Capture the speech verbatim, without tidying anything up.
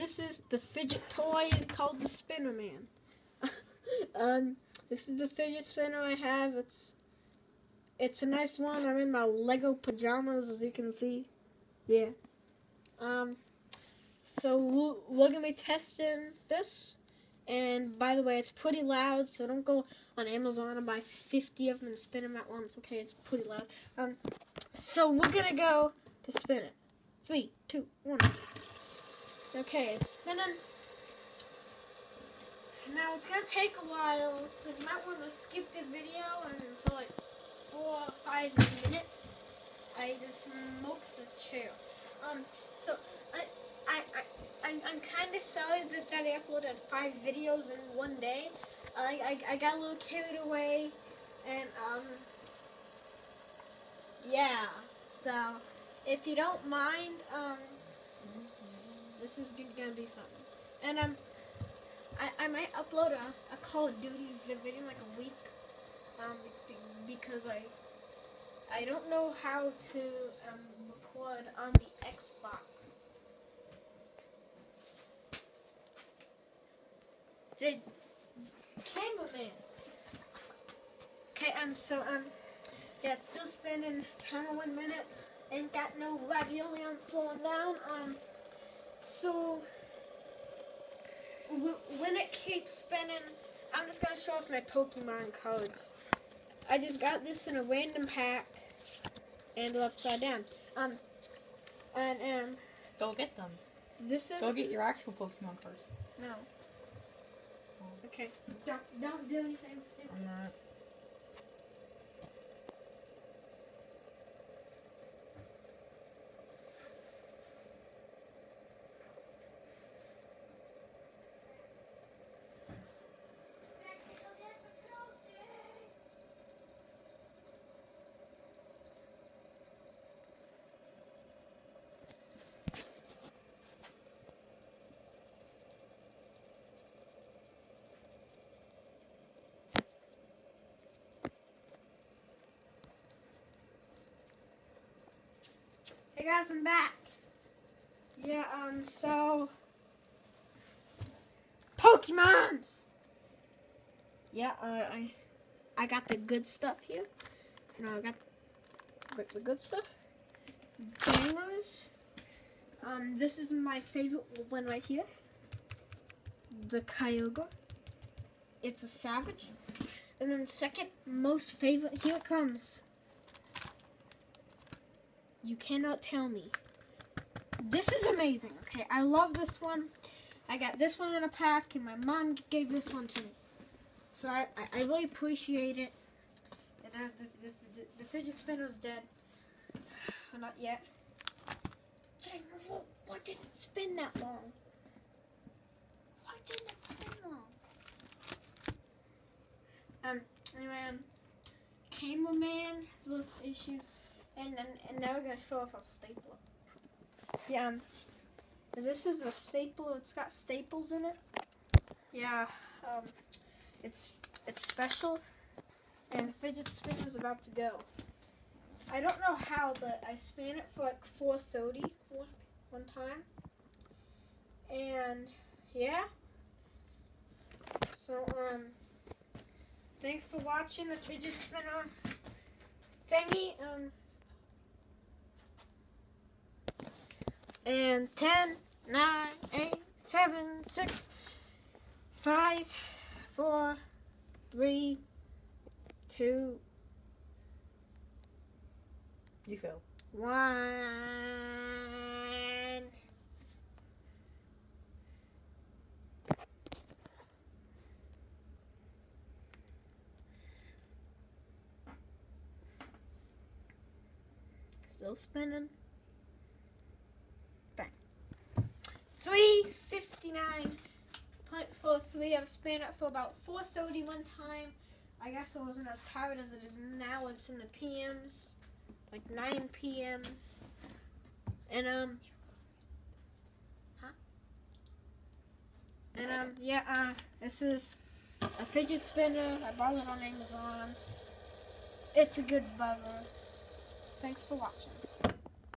this is the fidget toy called the Spinner Man. um, this is the fidget spinner I have. It's it's a nice one. I'm in my Lego pajamas, as you can see. Yeah. Um. So we'll, we're gonna be testing this. And by the way, it's pretty loud, so don't go on Amazon and buy fifty of them and spin them at once. Okay, it's pretty loud. Um, so we're gonna go to spin it. Three, two, one. Okay, it's spinning. Now it's gonna take a while, so you might want to skip the video until like four or five minutes. I just smoked the chair. Um, so I. I, I, I'm, I'm kind of sorry that, that I uploaded five videos in one day. I, I, I got a little carried away, and, um, yeah, so, if you don't mind, um, this is gonna be something. And, um, I, I might upload a, a Call of Duty video in like a week, um, because I, I don't know how to, um, record on the Xbox. The cameraman. Okay, um, so, um, yeah, it's still spinning. Timer one minute. Ain't got no ravioli on slowing down. Um, so, w when it keeps spinning, I'm just gonna show off my Pokemon cards. I just got this in a random pack, and they're upside down. Um, and, um, Go get them. This is. Go get your actual Pokemon cards. No. Okay. Don't, don't do anything stupid. I'm not. Hey guys, I'm back. Yeah, um, so Pokemons. Yeah, uh, I I got the good stuff here. You know, I got got the good stuff. Bangers. Um, this is my favorite one right here. The Kyogre. It's a Savage. And then second most favorite, here it comes. You cannot tell me. This is amazing. Okay, I love this one. I got this one in a pack, and my mom gave this one to me. So I, I, I really appreciate it. And uh, the, the, the, the fidget spinner's dead. Well, not yet. Jay, why didn't it spin that long? Why didn't it spin long? Um, anyway, um, cameraman, little issues. And then, and now we're gonna show off a stapler. Yeah, um, this is a stapler. It's got staples in it. Yeah, um, it's it's special. And the fidget spinner's about to go. I don't know how, but I span it for like four thirty one, one time. And yeah. So um, thanks for watching the fidget spinner thingy. Um. And ten, nine, eight, seven, six, five, four, three, two, You failed. one. Still spinning. three fifty-nine point four three. I've spanned it for about four thirty one time. I guess I wasn't as tired as it is now. It's in the P Ms, like nine P M And um, huh? And um, yeah. Uh, this is a fidget spinner. I bought it on Amazon. It's a good bugger. Thanks for watching.